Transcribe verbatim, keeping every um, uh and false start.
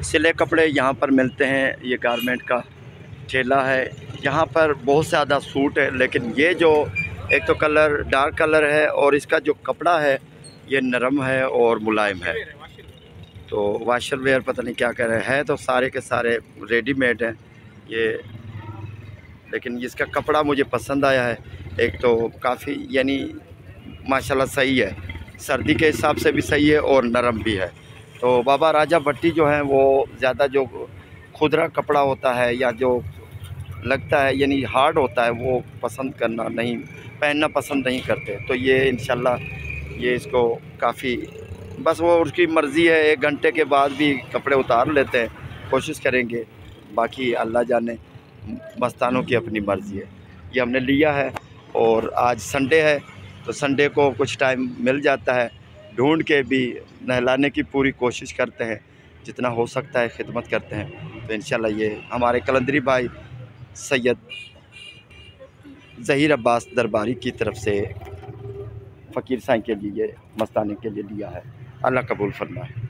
सिले कपड़े यहाँ पर मिलते हैं। ये गारमेंट का ठेला है। यहाँ पर बहुत ज़्यादा सूट है, लेकिन ये जो एक तो कलर डार्क कलर है और इसका जो कपड़ा है ये नरम है और मुलायम है। तो वाशर वेयर पता नहीं क्या कह रहे हैं, तो सारे के सारे रेडीमेड हैं ये, लेकिन इसका कपड़ा मुझे पसंद आया है। एक तो काफ़ी यानी माशाल्लाह सही है, सर्दी के हिसाब से भी सही है और नरम भी है। तो बाबा राजा भट्टी जो हैं वो ज़्यादा जो खुदरा कपड़ा होता है या जो लगता है यानी हार्ड होता है वो पसंद करना नहीं, पहनना पसंद नहीं करते। तो ये इंशाल्लाह ये इसको काफ़ी, बस वो उसकी मर्ज़ी है, एक घंटे के बाद भी कपड़े उतार लेते हैं, कोशिश करेंगे, बाकी अल्लाह जाने, मस्तानों की अपनी मर्ज़ी है। ये हमने लिया है और आज संडे है तो संडे को कुछ टाइम मिल जाता है, ढूंढ के भी नहलाने की पूरी कोशिश करते हैं, जितना हो सकता है खिदमत करते हैं। तो इंशाल्लाह ये हमारे कलंदरी भाई सैयद ज़हीर अब्बास दरबारी की तरफ से फ़कीर साईं के लिए मस्ताने के लिए लिया है। अल्लाह कबूल फरमाए।